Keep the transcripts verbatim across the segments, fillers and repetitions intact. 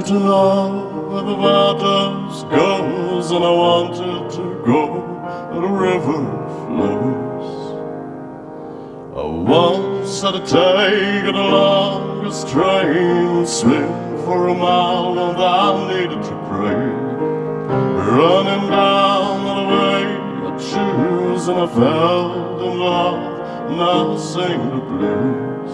to know where the waters goes, and I wanted to go where the river flows. I once had to take the longest train, swim for a mile, and I needed to pray. Running down the way I choose, and I fell in love, and I sing the blues.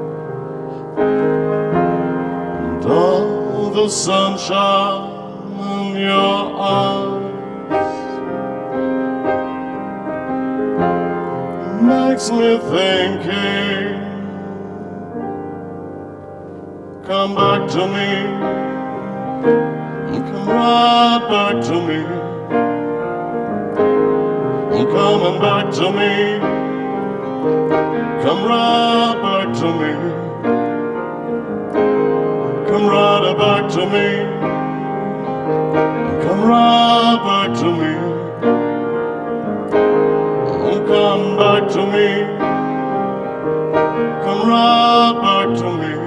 And all the sunshine in your eyes makes me thinking, come back to me, come right back to me, coming back to me, come right back to me, come right back to me, come right back to me, come back to me, come right back to me.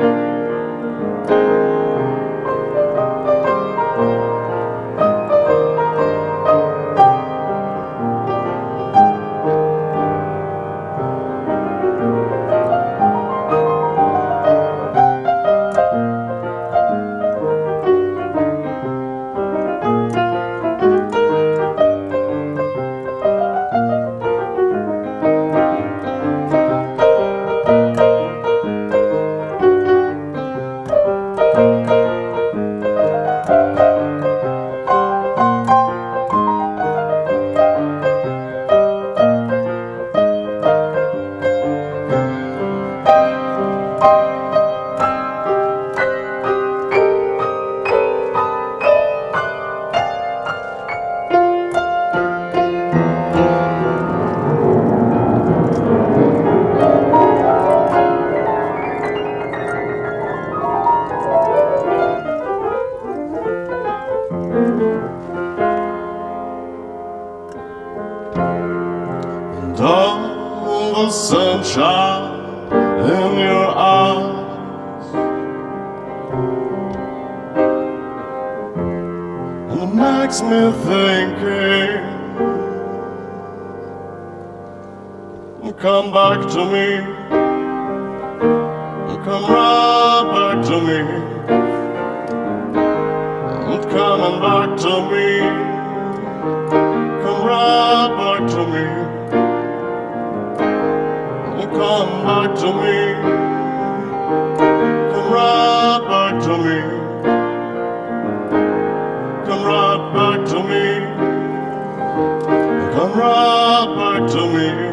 And all the sunshine in your eyes, and it makes me thinking, come back to me, come right back to me, coming back to me, come right back to me, come back to me, come right back to me, come right back to me, come right back to me.